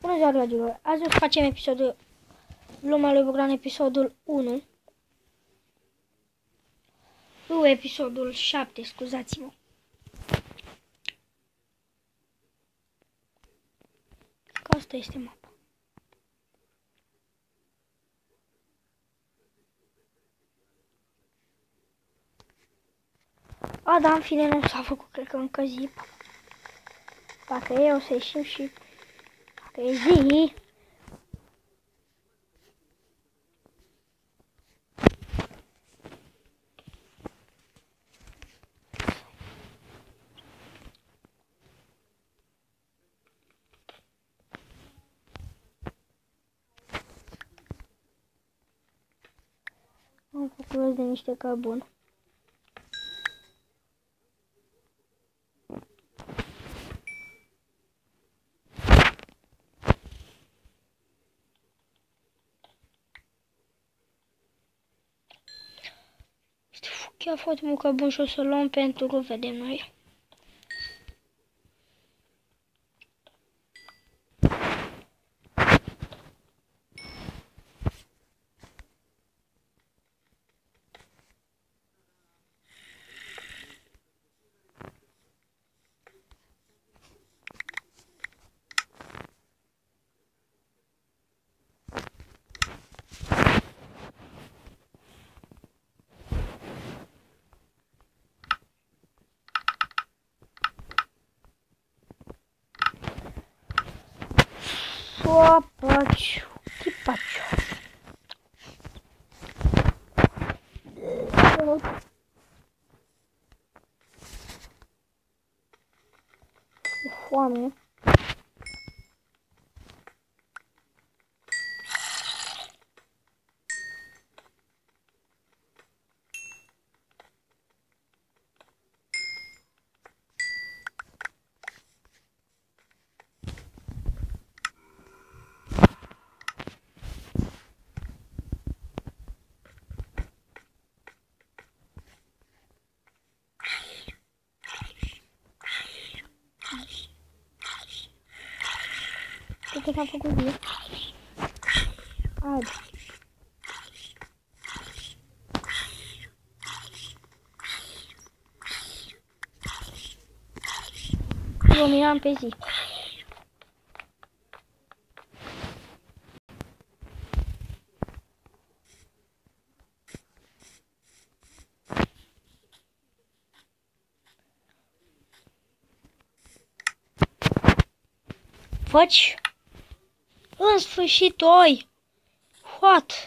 Bună ziua, dragilor! Azi o să facem episodul Lumea lui Bogdan, episodul 1. Nu, episodul 7, scuzați-mă. Că asta este mapa. A, da, în fine, nu s-a făcut, cred că încă zi. Dacă e, o să ieșim și... Dacă e zi... Am făcut rost de niște carbon. Este chiar foarte mult carbon și o să luăm pentru că vedem noi. Опачу, кипачу. Foame. O que s-a făcut zi? Azi. Luminam pe zi. Faci? În sfârșit, oi! What?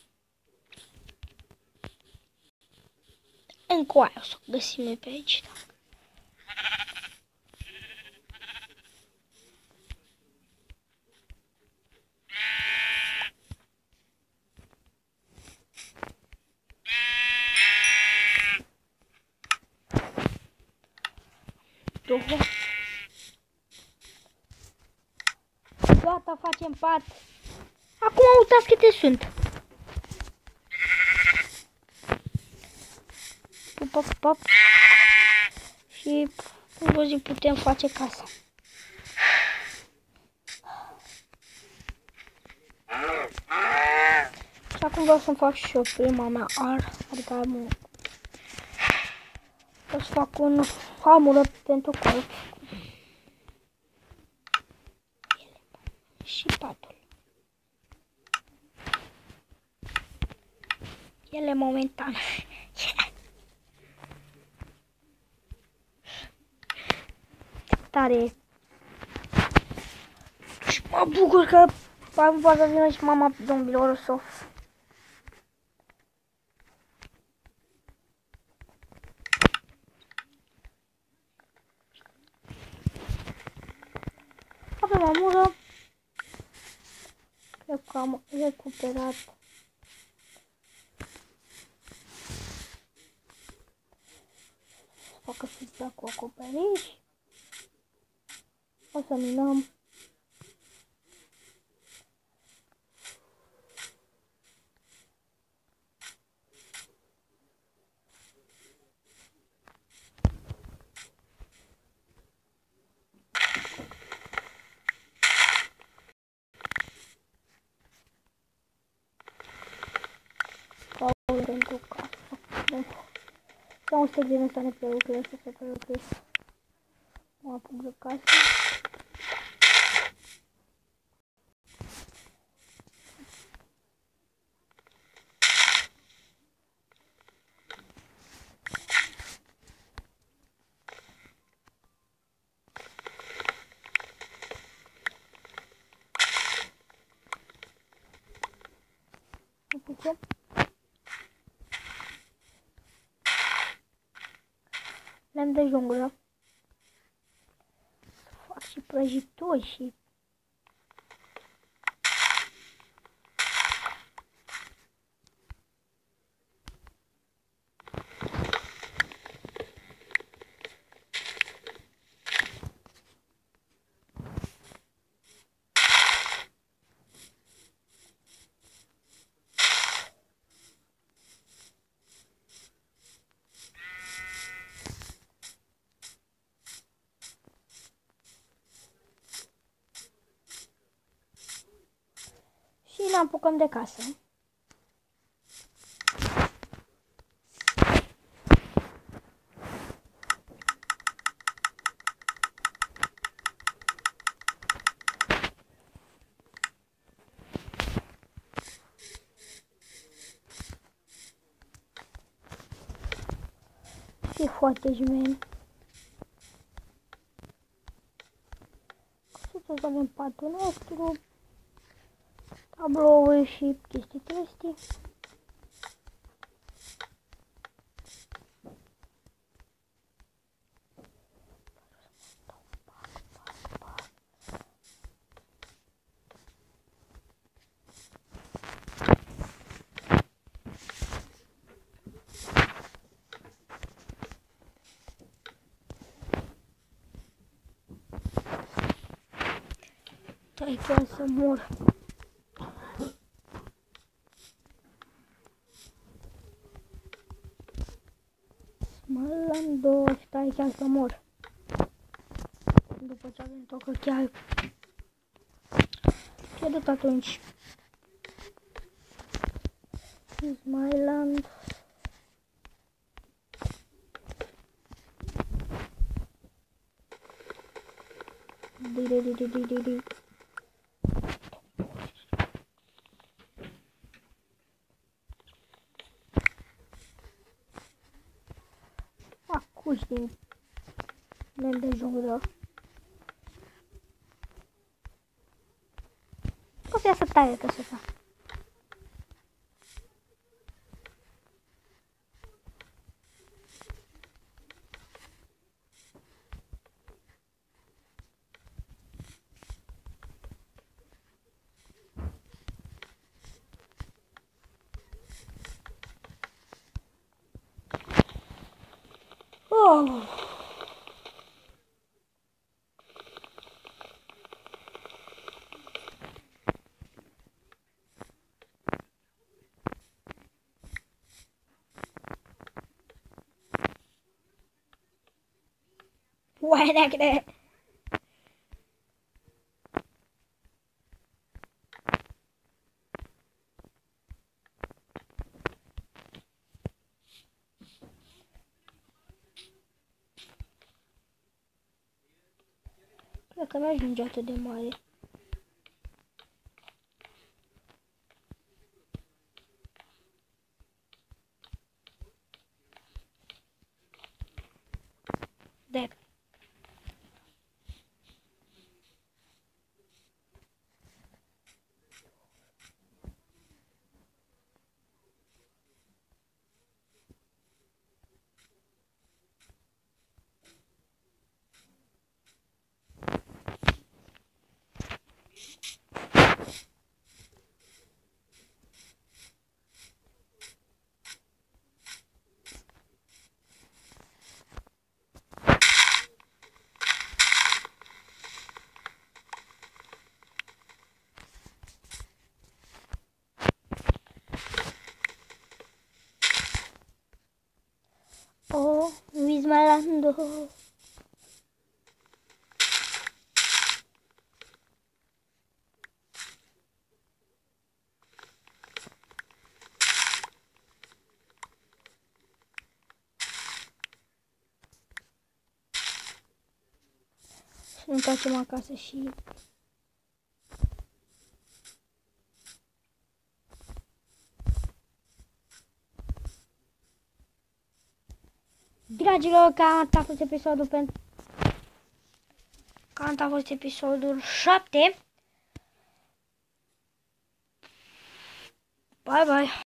Încoaie o să o găsim noi pe aici. Da. Gata, facem pat. Acum uitați câte sunt. Pop, pop. Și vă zic, putem face casa. Și acum vreau să-mi fac și eu prima mea adică am o să fac un hamură pentru corp. Și patul. Ele momentan. Tare. Și mă bucur că poate să vină și mama domnilor Sof. Avem amură. Cred că am recuperat. Facă să cu acoperiș. O să minăm. 900 de ăsta ne prelucrez, să se prelucrez. Mă apuc de casă. Apucăm. Lemn de junglă. Fac și prăjituri și... Și ne apucăm de casă. E foarte jmen. Să avem patul nostru, tablouri și chestii trestii. Stai chiar să mor. Smalando, stai chiar să mor. După ce avem tocă chiar pierdut atunci. Smiland. Di. Acuși din lemn de junglă. O să iasă tare că să fac. Oh. Buena que cred că nu ajunge atât de mare. De. Oh, Smalando. Să ne întoarcem acasă și... Dragilor, cam a fost episodul pentru... Cam a fost episodul 7. Bye bye.